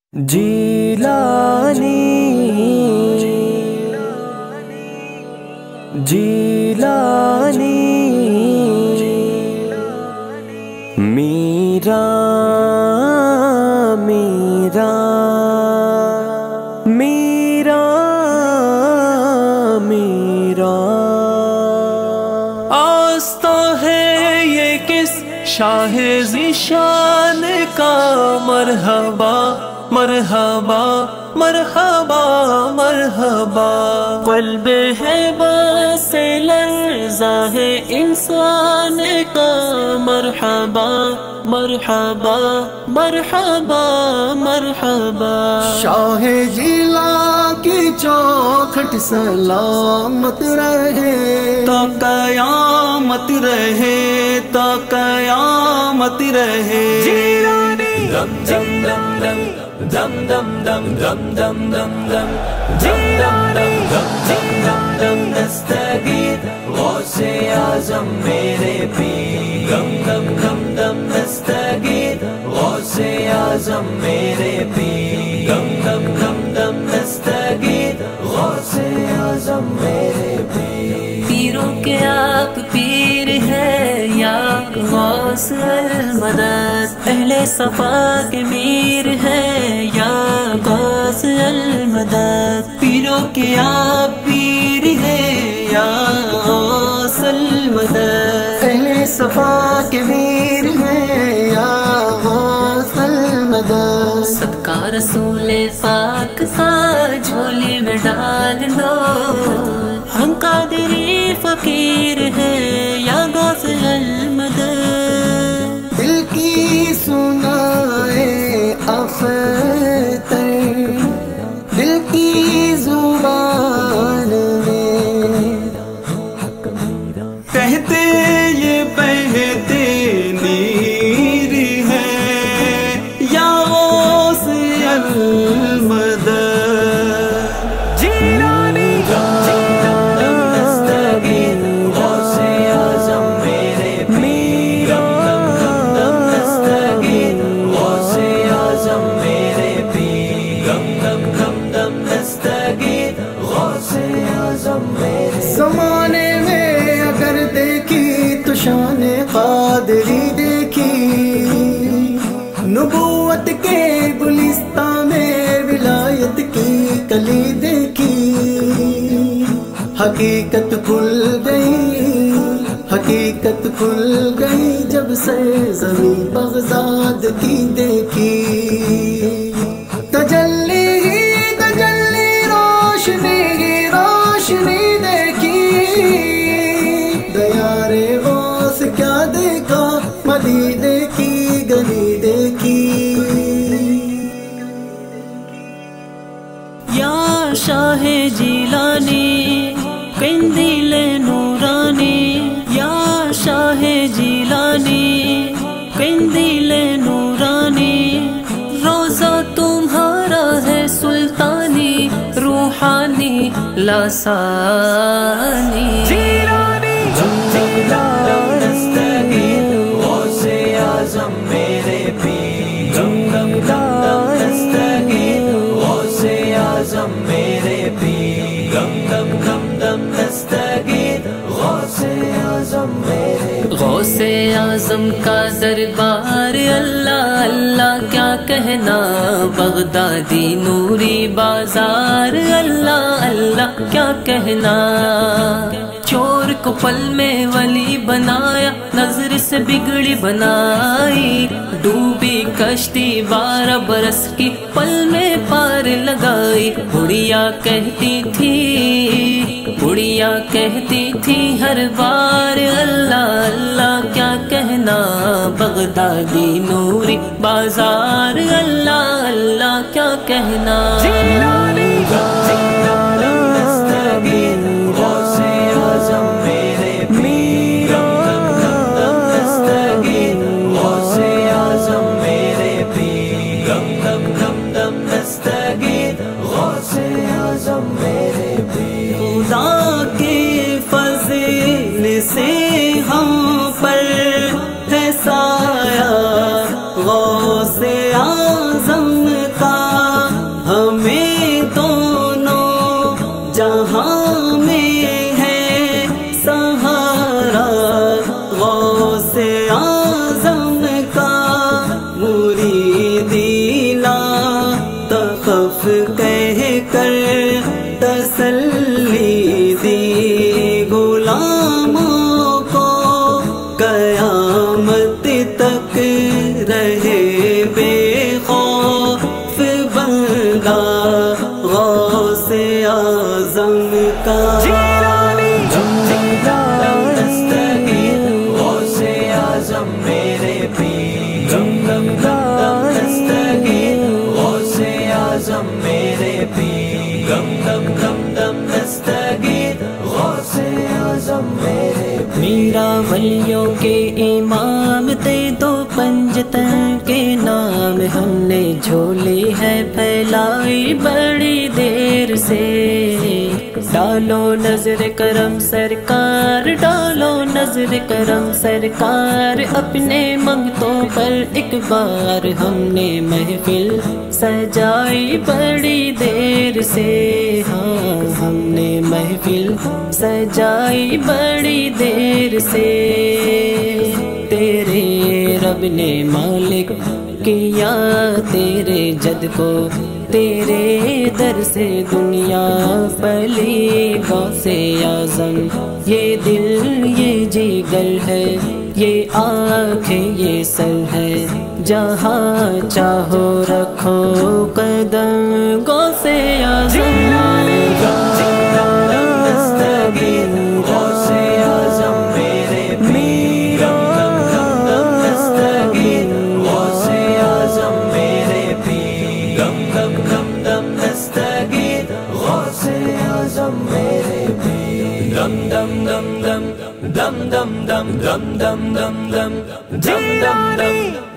جیلانی جیلانی میرا میرا میرا میرا آستہ ہے یہ کس شاہ ذیشان کا مرحبا مرحبا مرحبا مرحبا قلب ہے بس لرزہ ہے انسان کا مرحبا مرحبا مرحبا مرحبا شاہ جیلا کی چوکھٹ سلامت رہے تو قیامت رہے تو قیامت رہے دم دم دم دم دم دم دم دم دم دم دم دم دم دم دم نستغیث غوث اعظم میرے پیر دم دم دم دم نستغیث غوث اعظم میرے پیر دم دم دم دم نستغیث غوث اعظم میرے پیر پیروں کے آپ پیر ہے یا غوث المدد اہل صفا کے میر ہے یا غوث المدد پیروں کے آپ پیر ہے یا غوث المدد اہل صفا کے میر ہے یا غوث المدد صدقہ رسول پاک کا جھولی میں ڈال دو ہم قادری فقیر ہے یا غوث المدد دل کی سنائے اختر دل کی زبان میں کہتے یہ بہتے نیر ہے یا غوث المدد جیلانی زمانے میں اگر دیکھی تو شان قادری دیکھی نبوت کے گلستان میں ولایت کی کلی دیکھی حقیقت کھل گئی حقیقت کھل گئی جب سے زمین بغداد کی دیکھی تجلی تجلی روشنی روشنی دیکھی دیار غوث کیا دیکھا مدینے کی گلی دیکھی یا شاہ جیلانی قندیل نورانی یا شاہ جیلانی قندیل نورانی روزہ تمہارا ہے سلطانی روحانی لاسانی غوث اعظم میرے پیر دم دم دم نستغیث غوث اعظم میرے پیر دم دم دم دم نستغیث غوث اعظم میرے غوث اعظم کا دربار اللہ اللہ کیا کہنا بغدادی نوری بازار اللہ اللہ کیا کہنا چور کو پل میں ولی بنایا نظر سے بگڑی بنائی ڈوبی کشتی 12 برس کی پل میں پار لگائی بڑھیا کہتی تھی ہر بار اللہ اللہ کیا کہنا بغدادی نوری بازار اللہ اللہ کیا کہنا خدا کے فضل سے ہم پر ہے سایہ غوث اعظم کا ولیوں کے امام تے تو پنجتن کے نام ہم نے جھولی ہے پھیلائی بڑی دیر سے ڈالو نظر کرم سرکار ڈالو نظر کرم سرکار اپنے منگتوں پر ایک بار ہم نے محفل سجائی بڑی دیر سے ہاں ہم نے محفل سجائی بڑی دیر سے تیرے رب نے مالک کیا تیرے جد کو تیرے در سے دنیا پلی غوث اعظم یہ دل یہ جگر ہے یہ آنکھیں یہ سر ہے جہاں چاہو رکھو قدم غوث اعظم dum dum dum dum dum dum dum dum dum dum dum